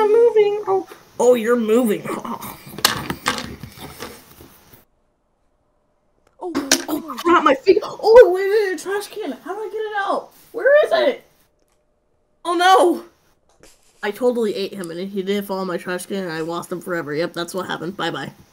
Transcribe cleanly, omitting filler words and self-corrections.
I'm moving. Oh, you're moving. Oh, crap, my feet. Oh, wait, trash can. How do I get it out? Where is it? Oh, no. I totally ate him, and he didn't fall in my trash can, and I lost him forever. Yep, that's what happened. Bye-bye.